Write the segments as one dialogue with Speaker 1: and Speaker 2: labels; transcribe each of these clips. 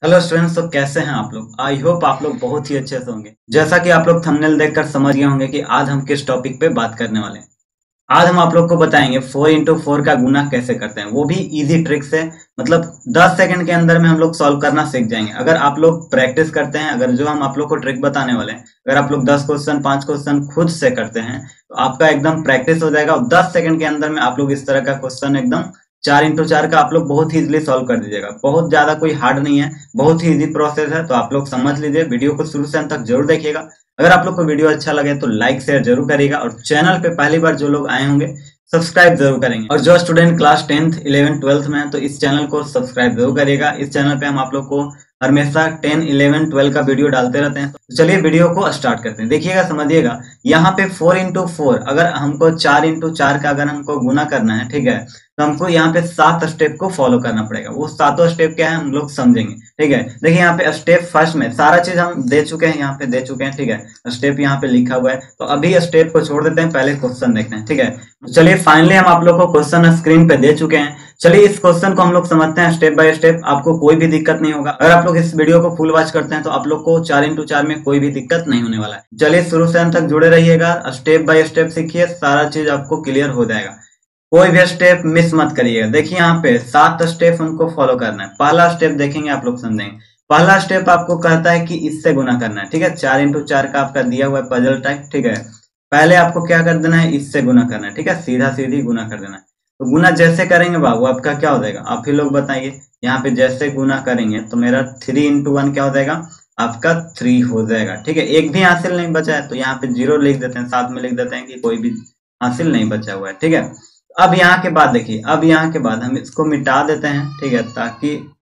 Speaker 1: Hello students, तो कैसे हैं आप लोग। आई होप आप लोग बहुत ही अच्छे से होंगे। जैसा कि आप लोग थंबनेल देखकर समझ गए होंगे कि आज हम किस टॉपिक पे बात करने वाले हैं। आज हम आप लोग को बताएंगे 4x4 का गुना कैसे करते हैं, वो भी इजी ट्रिक से। मतलब 10 सेकंड के अंदर में हम लोग सॉल्व करना सीख जाएंगे अगर आप लोग प्रैक्टिस करते हैं। अगर जो हम आप लोग को ट्रिक बताने वाले हैं, अगर आप लोग 10 क्वेश्चन 5 क्वेश्चन खुद से करते हैं तो आपका एकदम प्रैक्टिस हो जाएगा और 10 सेकंड के अंदर में आप लोग इस तरह का क्वेश्चन एकदम 4x4 का आप लोग बहुत ही इजीली सॉल्व कर दीजिएगा। बहुत ज्यादा कोई हार्ड नहीं है, बहुत ही इजी प्रोसेस है। तो आप लोग समझ लीजिए, वीडियो को शुरू से अंत तक जरूर देखिएगा। अगर आप लोग को वीडियो अच्छा लगे तो लाइक शेयर जरूर करिएगा और चैनल पे पहली बार जो लोग आए होंगे सब्सक्राइब जरूर करेंगे। और जो स्टूडेंट क्लास 10th 11 12th में है तो इस चैनल को सब्सक्राइब जरूर करिएगा। इस चैनल पे हम आप लोग को हमेशा 10 11 12 का वीडियो डालते रहते हैं। तो चलिए वीडियो को स्टार्ट करते हैं। देखिएगा, समझिएगा। यहाँ पे 4x4 अगर हमको 4x4 का अगर हमको गुना करना है, ठीक है, तो हमको यहाँ पे 7 स्टेप को फॉलो करना पड़ेगा। वो सातों स्टेप क्या है हम लोग समझेंगे, ठीक है। देखिए यहाँ पे स्टेप फर्स्ट में सारा चीज हम दे चुके हैं, यहाँ पे दे चुके हैं, ठीक है। स्टेप यहाँ पे लिखा हुआ है, तो अभी स्टेप को छोड़ देते हैं, पहले क्वेश्चन देखते हैं, ठीक है। चलिए फाइनली हम आप लोग को क्वेश्चन स्क्रीन पे दे चुके हैं। चलिए इस क्वेश्चन को हम लोग समझते हैं स्टेप बाय स्टेप। आपको कोई भी दिक्कत नहीं होगा अगर आप लोग इस वीडियो को फुल वॉच करते हैं, तो आप लोग को 4x4 में कोई भी दिक्कत नहीं होने वाला है। चलिए शुरू से अंत तक जुड़े रहिएगा, स्टेप बाय स्टेप सीखिए, सारा चीज आपको क्लियर हो जाएगा। कोई भी स्टेप मिस मत करिएगा। देखिए यहाँ पे 7 स्टेप हमको फॉलो करना है। पहला स्टेप देखेंगे, आप लोग समझेंगे। पहला स्टेप आपको कहता है कि इससे गुना करना है, ठीक है। 4x4 का आपका दिया हुआ है पजल टाइप, ठीक है। पहले आपको क्या कर देना है, इससे गुना करना है, ठीक है। सीधा सीधी गुना कर देना है। तो गुना जैसे करेंगे बाबू आपका क्या हो जाएगा, आप ही लोग बताइए। यहाँ पे जैसे गुना करेंगे तो मेरा 3x1 क्या हो जाएगा, आपका 3 हो जाएगा, ठीक है। एक भी हासिल नहीं बचा है तो यहाँ पे 0 लिख देते हैं, साथ में लिख देते हैं कि कोई भी हासिल नहीं बचा हुआ है, ठीक है। अब यहाँ के बाद देखिए, अब यहाँ के बाद हम इसको मिटा देते हैं, ठीक है, ताकि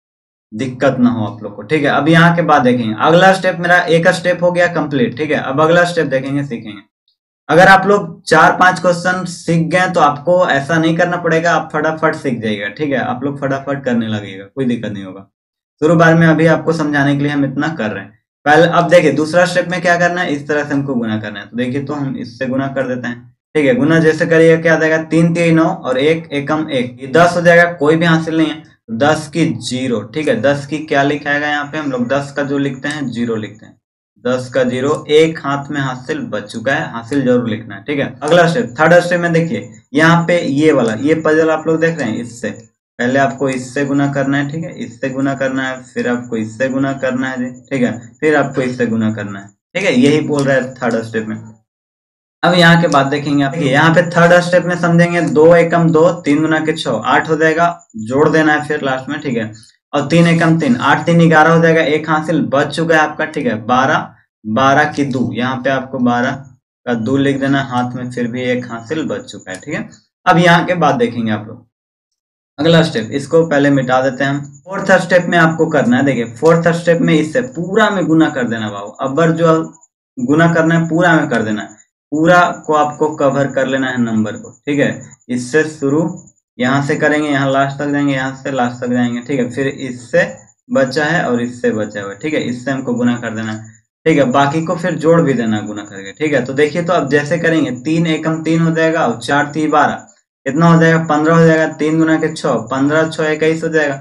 Speaker 1: दिक्कत ना हो आप लोग को, ठीक है। अब यहाँ के बाद देखेंगे अगला स्टेप, मेरा एक स्टेप हो गया कंप्लीट, ठीक है। अब अगला स्टेप देखेंगे, सीखेंगे। अगर आप लोग 4-5 क्वेश्चन सीख गए तो आपको ऐसा नहीं करना पड़ेगा, आप फटाफट सीख जाइएगा, ठीक है। आप लोग फटाफट करने लगेगा, कोई दिक्कत नहीं होगा। शुरू बार में अभी आपको समझाने के लिए हम इतना कर रहे हैं। पहले अब देखिए दूसरा स्टेप में क्या करना है, इस तरह से हमको गुना करना है। तो देखिए, तो हम इससे गुना कर देते हैं, ठीक है। गुना जैसे करिएगा क्या आ जाएगा, 3 3 9 और 1 एकम 1, ये 10 हो जाएगा। कोई भी हासिल नहीं है, 10 की 0, ठीक है। 10 की क्या लिखाएगा यहाँ पे, हम लोग 10 का जो लिखते हैं 0 लिखते हैं। 10 का 0, एक हाथ में हासिल बच चुका है, हासिल जरूर लिखना है, ठीक है। अगला स्टेप, थर्ड स्टेप में देखिए यहाँ पे ये वाला ये पजल आप लोग देख रहे हैं, इससे पहले आपको इससे गुना करना है, ठीक है। इससे गुना करना है, फिर आपको इससे गुना करना है, ठीक है। फिर आपको इससे गुना करना है, ठीक है। यही बोल रहा है थर्ड स्टेप में। अब यहाँ के बाद देखेंगे आप, यहाँ पे थर्ड स्टेप में समझेंगे 2 एकम 2, 3 गुना के 6, 8 हो जाएगा। जोड़ देना है फिर लास्ट में, ठीक है। और 3 एकम 3, 8 3 11 हो जाएगा। एक हासिल बच चुका है आपका, ठीक है। 12 12 की 2, यहाँ पे आपको 12 का 2 लिख देना हाथ में, फिर भी एक हासिल बच चुका है, ठीक है। अब यहाँ के बाद देखेंगे आप लोग अगला स्टेप, इसको पहले मिटा देते हैं हम। फोर्थ स्टेप में आपको करना है, देखिए फोर्थ स्टेप में इससे पूरा में गुना कर देना बाबू। अबर जो गुना करना है पूरा में कर देना है, पूरा को आपको कवर कर लेना है नंबर को, ठीक है। इससे शुरू यहाँ से करेंगे, यहाँ लास्ट तक जाएंगे, यहाँ से लास्ट तक जाएंगे, ठीक है। फिर इससे बचा है और इससे बचा हुआ है, ठीक है। इससे हमको गुना कर देना है, ठीक है। बाकी को फिर जोड़ भी देना गुना करके, ठीक है। तो देखिए, तो अब जैसे करेंगे 3 एकम 3 हो जाएगा और 4 3 12, कितना हो जाएगा, 15 हो जाएगा। 3 गुना के 6, 15 6 21 हो जाएगा।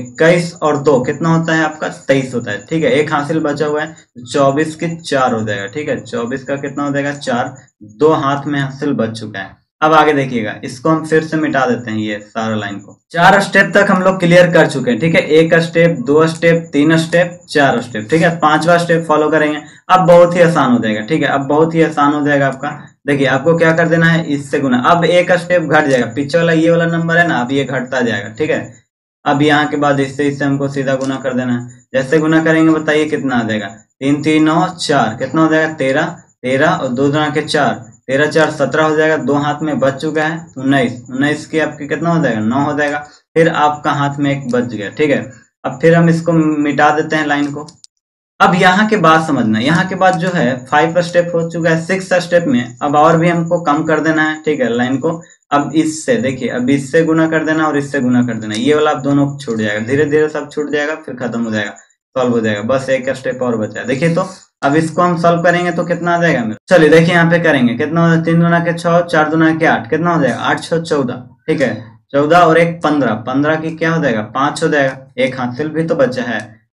Speaker 1: 21 और 2 कितना होता है आपका, 23 होता है, ठीक है। एक हासिल बचा हुआ है, 24 के 4 हो जाएगा, ठीक है। 24 का कितना हो जाएगा, 4, 2 हाथ में हासिल बच चुका है। अब आगे देखिएगा, इसको हम फिर से मिटा देते हैं, ये सारा लाइन को। 4 स्टेप तक हम लोग क्लियर कर चुके हैं, ठीक है। 1 स्टेप 2 स्टेप 3 स्टेप 4 स्टेप, ठीक है। 5वां स्टेप फॉलो करेंगे। अब बहुत ही आसान हो जाएगा, ठीक है। अब बहुत ही आसान हो जाएगा आपका। देखिए आपको क्या कर देना है, इससे गुना। अब एक स्टेप घट जाएगा, पीछे वाला ये वाला नंबर है ना, अब ये घटता जाएगा, ठीक है। अब यहाँ के बाद इससे हमको सीधा गुना कर देना है। जैसे गुना करेंगे बताइए कितना आ जाएगा, 3 3 9 4, कितना हो जाएगा, 13 13 और 2 गुना के 4, 13 4 17 हो जाएगा। 2 हाथ में बच चुका है, 19 19 के आपके कितना हो जाएगा, 9 हो जाएगा। फिर आपका हाथ में एक बच गया, ठीक है। अब फिर हम इसको मिटा देते हैं लाइन को। अब यहाँ के बाद समझना, यहाँ के बाद जो है 5 स्टेप हो चुका है। 6 स्टेप में अब और भी हमको कम कर देना है, ठीक है, लाइन को। अब इससे देखिए, अब इससे गुना कर देना और इससे गुना कर देना, ये वाला आप दोनों छूट जाएगा, धीरे धीरे सब छूट जाएगा, फिर खत्म हो जाएगा, सॉल्व हो जाएगा। बस एक स्टेप और बचा है, देखिए। तो अब इसको हम सॉल्व करेंगे तो कितना आ जाएगा मेरा, चलिए देखिए यहाँ पे करेंगे कितना हो जाएगा, 3 गुना के 6, 4 गुना के 8, कितना हो जाएगा, 8 6 14, ठीक है। 14 और 1 15, 15 की क्या हो जाएगा, 5 हो जाएगा। एक हासिल भी तो बचा है,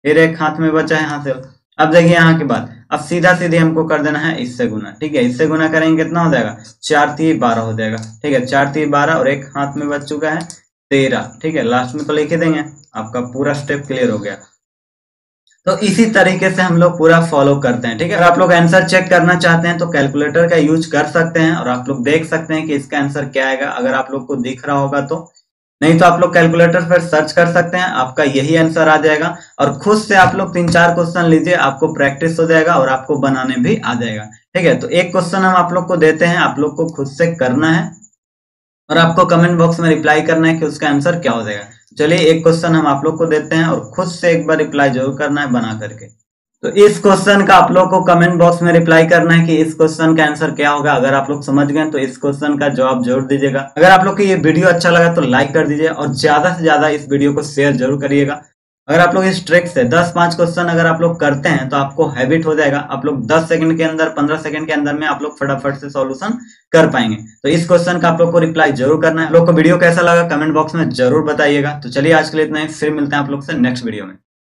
Speaker 1: फिर एक हाथ में बचा है यहाँ से। अब देखिए यहाँ के बाद अब सीधा सीधे हमको कर देना है इससे गुना, ठीक है। इससे गुना करेंगे कितना हो जाएगा, 4 3 12 हो जाएगा, ठीक है। 4 3 12 और एक हाथ में बच चुका है 13, ठीक है। लास्ट में तो लिख ही देंगे, आपका पूरा स्टेप क्लियर हो गया। तो इसी तरीके से हम लोग पूरा फॉलो करते हैं, ठीक है। अगर आप लोग आंसर चेक करना चाहते हैं तो कैलकुलेटर का यूज कर सकते हैं और आप लोग देख सकते हैं कि इसका आंसर क्या आएगा, अगर आप लोग को दिख रहा होगा तो। नहीं तो आप लोग कैलकुलेटर पर सर्च कर सकते हैं, आपका यही आंसर आ जाएगा। और खुद से आप लोग 3-4 क्वेश्चन लीजिए, आपको प्रैक्टिस हो जाएगा और आपको बनाने भी आ जाएगा, ठीक है। तो एक क्वेश्चन हम आप लोग को देते हैं, आप लोग को खुद से करना है और आपको कमेंट बॉक्स में रिप्लाई करना है कि उसका आंसर क्या हो जाएगा। चलिए एक क्वेश्चन हम आप लोग को देते हैं और खुद से एक बार रिप्लाई जरूर करना है बना करके। तो इस क्वेश्चन का आप लोग को कमेंट बॉक्स में रिप्लाई करना है कि इस क्वेश्चन का आंसर क्या होगा। अगर आप लोग समझ गए तो इस क्वेश्चन का जवाब जरूर दीजिएगा। अगर आप लोग को ये वीडियो अच्छा लगा तो लाइक कर दीजिए और ज्यादा से ज्यादा इस वीडियो को शेयर जरूर करिएगा। अगर आप लोग इस ट्रिक से 10-5 क्वेश्चन अगर आप लोग करते हैं तो आपको हैबिट हो जाएगा। आप लोग 10 सेकंड के अंदर, 15 सेकंड के अंदर में आप लोग फटाफट से सॉल्यूशन कर पाएंगे। तो इस क्वेश्चन का आप लोग को रिप्लाई जरूर करना है। आप लोग को वीडियो कैसा लगा कमेंट बॉक्स में जरूर बताइएगा। तो चलिए आज के लिए इतना ही, फिर मिलते हैं आप लोग से नेक्स्ट वीडियो में।